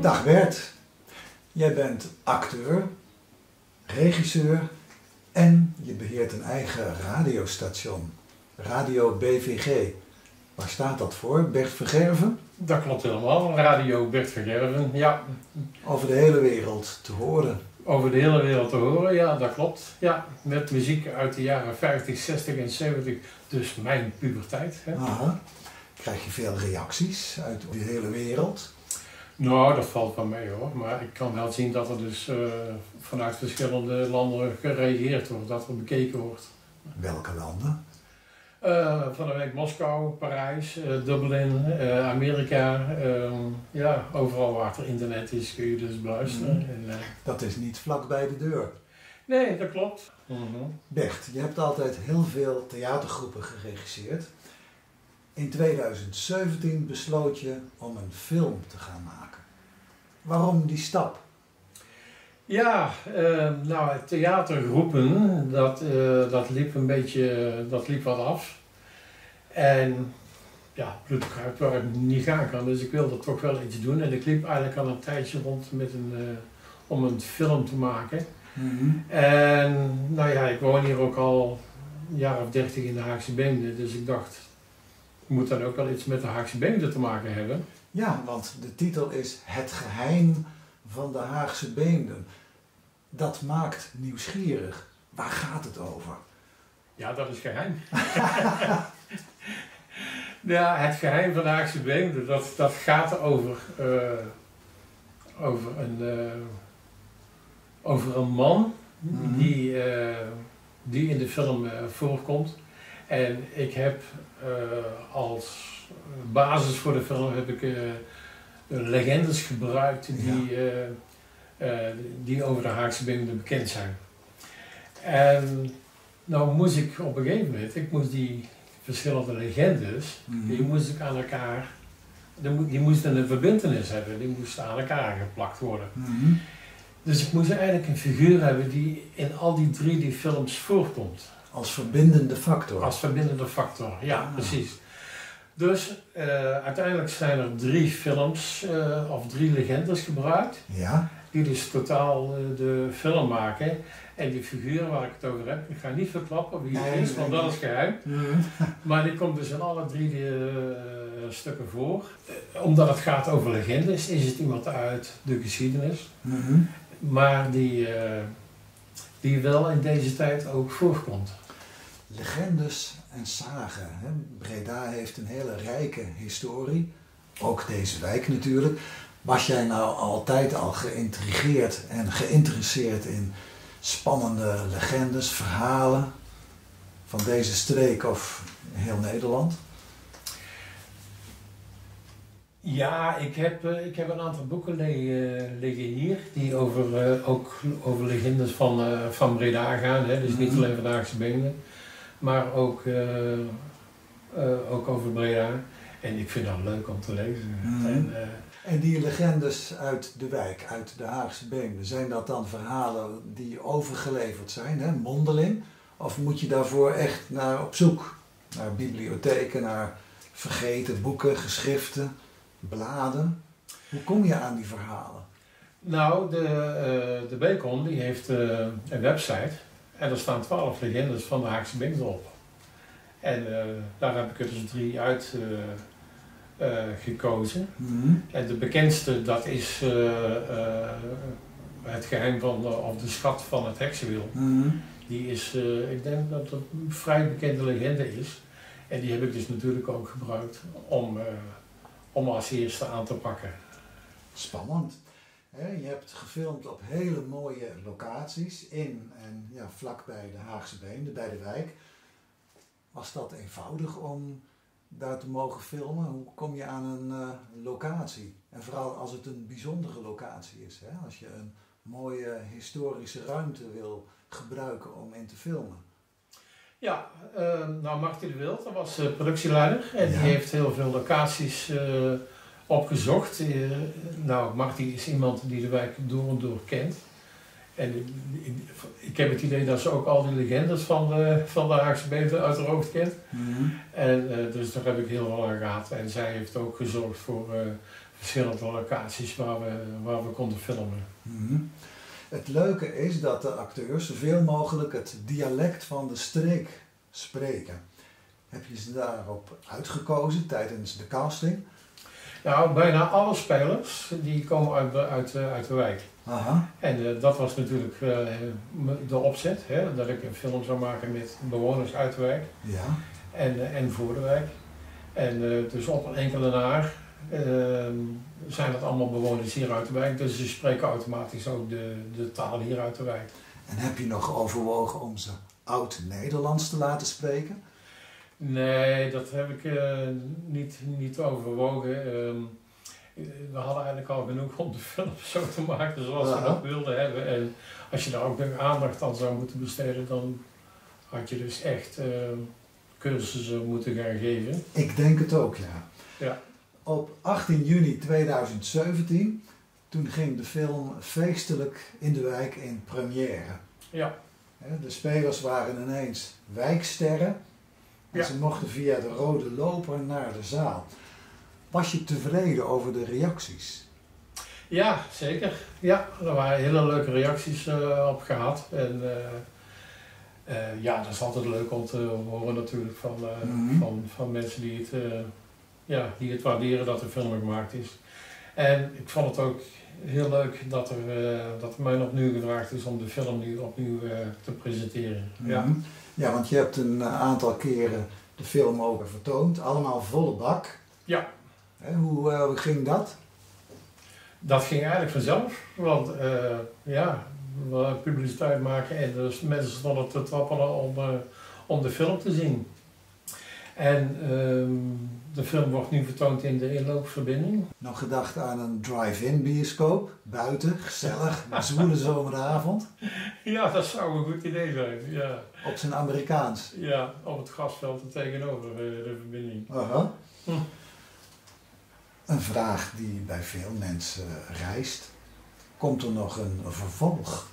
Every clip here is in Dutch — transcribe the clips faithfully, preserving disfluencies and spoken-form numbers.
Dag Bert, jij bent acteur, regisseur en je beheert een eigen radiostation, Radio B V G. Waar staat dat voor, Bert Vergerven? Dat klopt helemaal, Radio Bert Vergerven, ja. Over de hele wereld te horen. Over de hele wereld te horen, ja, dat klopt. Ja, met muziek uit de jaren vijftig, zestig en zeventig, dus mijn puberteit. Hè. Aha. Krijg je veel reacties uit de hele wereld? Nou, dat valt wel mee hoor, maar ik kan wel zien dat er dus uh, vanuit verschillende landen gereageerd wordt, dat er bekeken wordt. Welke landen? Uh, van de week Moskou, Parijs, uh, Dublin, uh, Amerika, uh, ja, overal waar er internet is kun je dus beluisteren. Mm. En, uh, dat is niet vlak bij de deur. Nee, dat klopt. Mm-hmm. Bert, je hebt altijd heel veel theatergroepen geregisseerd. In tweeduizend zeventien besloot je om een film te gaan maken. Waarom die stap? Ja, uh, nou theatergroepen, dat, uh, dat liep een beetje, dat liep wat af. En ja, bloedkruip waar ik niet gaan kan, dus ik wilde toch wel iets doen. En ik liep eigenlijk al een tijdje rond met een, uh, om een film te maken. Mm-hmm. En nou ja, ik woon hier ook al een jaar of dertig in de Haagse Beemden, dus ik dacht, ik moet dan ook wel iets met de Haagse Beemden te maken hebben. Ja, want de titel is Het geheim van de Haagse Beemden. Dat maakt nieuwsgierig. Waar gaat het over? Ja, dat is geheim. Ja, het geheim van de Haagse Beemden, dat, dat gaat over, uh, over, een, uh, over een man mm-hmm. die, uh, die in de film uh, voorkomt. En ik heb uh, als basis voor de film heb ik uh, legendes gebruikt die, ja. uh, uh, die over de Haagse Beemden bekend zijn. En nou moest ik op een gegeven moment, ik moest die verschillende legendes, mm-hmm. die moest ik aan elkaar, die, die moesten een verbintenis hebben, die moesten aan elkaar geplakt worden. Mm-hmm. Dus ik moest eigenlijk een figuur hebben die in al die drie die films voorkomt. Als verbindende factor. Als verbindende factor, ja, ah. precies. Dus uh, uiteindelijk zijn er drie films uh, of drie legendes gebruikt. Ja. Die dus totaal uh, de film maken. En die figuur waar ik het over heb, ik ga niet verklappen wie het nee, is, want nee, dat is geheim. Mm. Maar die komt dus in alle drie de uh, stukken voor. Uh, omdat het gaat over legendes, is het iemand uit de geschiedenis. Mm-hmm. Maar die, uh, die wel in deze tijd ook voorkomt. Legendes en sagen. Hè? Breda heeft een hele rijke historie. Ook deze wijk natuurlijk. Was jij nou altijd al geïntrigeerd en geïnteresseerd in spannende legendes, verhalen van deze streek of heel Nederland? Ja, ik heb, uh, ik heb een aantal boeken liggen, liggen hier die over, uh, ook over legendes van, uh, van Breda gaan. Hè? Dus niet alleen van de Haagse Beemden, maar ook, uh, uh, ook over Breda. En ik vind dat leuk om te lezen. Mm. En, uh, en die legendes uit de wijk, uit de Haagse Beemden, zijn dat dan verhalen die overgeleverd zijn, hè, mondeling? Of moet je daarvoor echt naar op zoek? Naar bibliotheken, naar vergeten boeken, geschriften, bladen? Hoe kom je aan die verhalen? Nou, de, uh, de Bacon die heeft uh, een website en er staan twaalf legendes van de Haagse Beemden op. En uh, daar heb ik er dus drie uit uh, uh, gekozen. Mm-hmm. En de bekendste, dat is uh, uh, het geheim van, de, of de schat van het heksenwiel. Mm-hmm. Die is, uh, ik denk dat het een vrij bekende legende is. En die heb ik dus natuurlijk ook gebruikt om, uh, om als eerste aan te pakken. Spannend. He, je hebt gefilmd op hele mooie locaties in en ja, vlakbij de Haagse Beemden, bij de wijk. Was dat eenvoudig om daar te mogen filmen? Hoe kom je aan een uh, locatie? En vooral als het een bijzondere locatie is. Hè? Als je een mooie historische ruimte wil gebruiken om in te filmen. Ja, uh, nou Martin de Wild, dat was uh, productieleider. En ja. Die heeft heel veel locaties uh, opgezocht. Uh, nou, Martin is iemand die de wijk door en door kent. En ik, ik heb het idee dat ze ook al die legendes van de, van de Haagse Beemden uit haar hoofd kent. Mm-hmm. En uh, dus daar heb ik heel veel aan gehad. En zij heeft ook gezorgd voor, uh, verschillende locaties waar we, waar we konden filmen. Mm-hmm. Het leuke is dat de acteurs zoveel mogelijk het dialect van de streek spreken. Heb je ze daarop uitgekozen tijdens de casting? Nou, bijna alle spelers die komen uit, uit, uit de wijk. Aha. En uh, dat was natuurlijk uh, de opzet, hè, dat ik een film zou maken met bewoners uit de wijk Ja. en, uh, en voor de wijk. En uh, dus op een enkele naar uh, zijn dat allemaal bewoners hier uit de wijk, dus ze spreken automatisch ook de, de taal hier uit de wijk. En heb je nog overwogen om ze oud-Nederlands te laten spreken? Nee, dat heb ik uh, niet, niet overwogen. Um, we hadden eigenlijk al genoeg om de film zo te maken zoals we dat wilden hebben. En als je daar ook nog aandacht aan zou moeten besteden, dan had je dus echt uh, cursussen moeten gaan geven. Ik denk het ook, ja. Ja. Op achttien juni tweeduizend zeventien, toen ging de film feestelijk in de wijk in première. Ja. De spelers waren ineens wijksterren. En ja. Ze mochten via de rode loper naar de zaal. Was je tevreden over de reacties? Ja, zeker. Ja, er waren hele leuke reacties uh, op gehad. En uh, uh, ja, dat is altijd leuk om te horen natuurlijk van, uh, mm-hmm. van, van mensen die het, uh, ja, die het waarderen dat de film gemaakt is. En ik vond het ook heel leuk dat er, uh, dat er mij opnieuw gevraagd is om de film nu opnieuw uh, te presenteren. Mm-hmm. Ja. Ja, want je hebt een aantal keren de film ook vertoond, allemaal volle bak. Ja. En hoe uh, ging dat? Dat ging eigenlijk vanzelf, want uh, ja, we publiciteit maken en dus mensen stonden te trappelen om, uh, om de film te zien. En uh, de film wordt nu vertoond in de inloopverbinding. Nog gedacht aan een drive-in bioscoop, buiten, gezellig, een zwoele zomeravond? Ja, dat zou een goed idee zijn, ja. Op zijn Amerikaans? Ja, op het grasveld er tegenover uh, de verbinding. Uh-huh. Hm. Een vraag die bij veel mensen reist. Komt er nog een vervolg?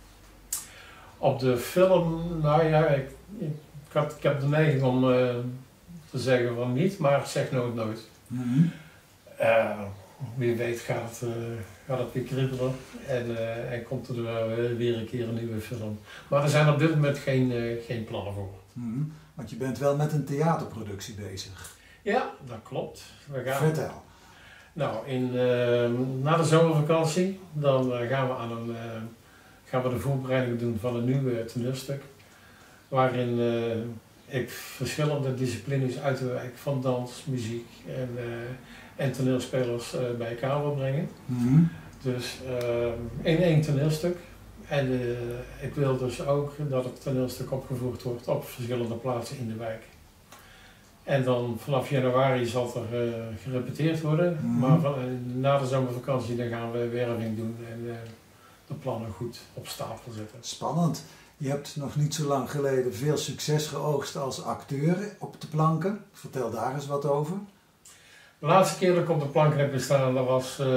Op de film, nou ja, ik, ik, had, ik heb de neiging om uh, te zeggen van niet, maar zeg nooit nooit. Mm-hmm. uh, wie weet gaat het, uh, gaat het weer kriebelen en, uh, en komt er uh, weer een keer een nieuwe film. Maar er zijn op dit moment geen, uh, geen plannen voor. Mm-hmm. Want je bent wel met een theaterproductie bezig. Ja, dat klopt. We gaan... Vertel. Nou, in, uh, na de zomervakantie dan uh, gaan, we aan een, uh, gaan we de voorbereiding doen van een nieuw uh, toneelstuk. Waarin uh, ik verschillende disciplines uit de wijk van dans, muziek en, uh, en toneelspelers uh, bij elkaar wil brengen. Mm-hmm. Dus uh, in één toneelstuk. En uh, ik wil dus ook dat het toneelstuk opgevoerd wordt op verschillende plaatsen in de wijk. En dan vanaf januari zal er uh, gerepeteerd worden, mm-hmm. maar van, uh, na de zomervakantie dan gaan we werving doen en uh, de plannen goed op stapel zetten. Spannend. Je hebt nog niet zo lang geleden veel succes geoogst als acteur op de planken. Vertel daar eens wat over. De laatste keer dat ik op de plank heb gestaan, dat was, uh,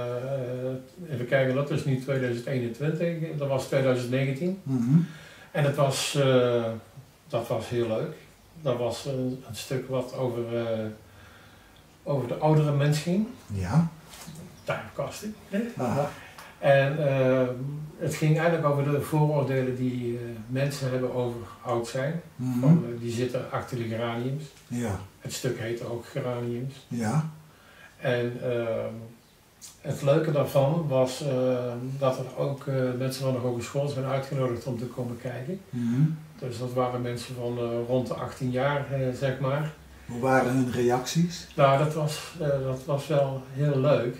even kijken, dat is nu tweeduizend eenentwintig, dat was tweeduizend negentien. Mm-hmm. En het was, uh, dat was heel leuk. Dat was een, een stuk wat over, uh, over de oudere mens ging. Ja. Typecasting. Aha. En uh, het ging eigenlijk over de vooroordelen die uh, mensen hebben over oud zijn. Mm-hmm. Van, uh, die zitten achter de geraniums. Ja. Het stuk heette ook geraniums. Ja. En uh, het leuke daarvan was uh, dat er ook uh, mensen van de hogeschool zijn uitgenodigd om te komen kijken. Mm-hmm. Dus dat waren mensen van uh, rond de achttien jaar, uh, zeg maar. Hoe waren hun reacties? Nou, dat was, uh, dat was wel heel leuk.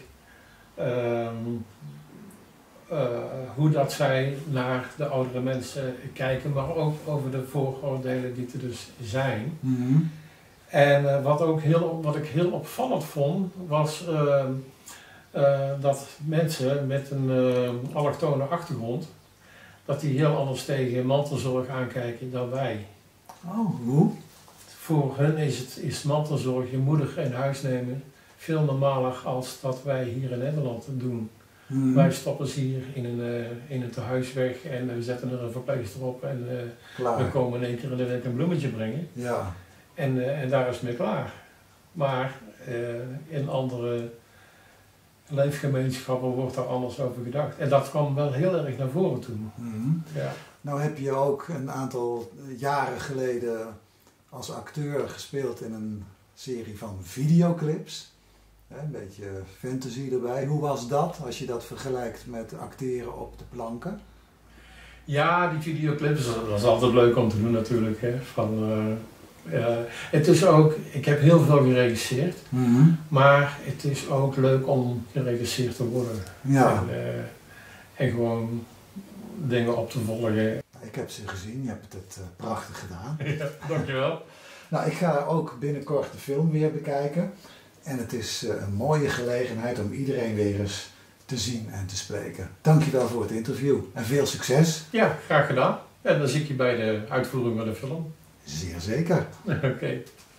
Um, uh, hoe dat zij naar de oudere mensen kijken, maar ook over de vooroordelen die er dus zijn. Mm-hmm. En uh, wat, ook heel, wat ik heel opvallend vond, was uh, uh, dat mensen met een uh, allochtone achtergrond, dat die heel anders tegen mantelzorg aankijken dan wij. Oh, hoe? Voor hen is, het, is mantelzorg, je moeder in huis nemen, veel normaler als dat wij hier in Nederland doen. Mm-hmm. Wij stoppen ze hier in een, uh, in een tehuis weg en we zetten er een verpleegster op en uh, we komen in één keer in de week een bloemetje brengen. Ja. En, uh, en daar is het mee klaar. Maar uh, in andere leefgemeenschappen wordt daar anders over gedacht. En dat kwam wel heel erg naar voren toe. Mm-hmm. Ja. Nou heb je ook een aantal jaren geleden als acteur gespeeld in een serie van videoclips. Een beetje fantasy erbij. Hoe was dat als je dat vergelijkt met acteren op de planken? Ja, die videoclips, dat is altijd leuk om te doen natuurlijk. Hè. Van, uh, uh, het is ook, ik heb heel veel geregisseerd, Mm-hmm. maar het is ook leuk om geregisseerd te worden. Ja. En, uh, en gewoon dingen op te volgen. Ik heb ze gezien, je hebt het uh, prachtig gedaan. Ja, dankjewel. Nou, ik ga ook binnenkort de film weer bekijken. En het is uh, een mooie gelegenheid om iedereen weer eens te zien en te spreken. Dankjewel voor het interview en veel succes. Ja, graag gedaan. En dan zie ik je bij de uitvoering van de film. Zeer zeker. Oké. Okay.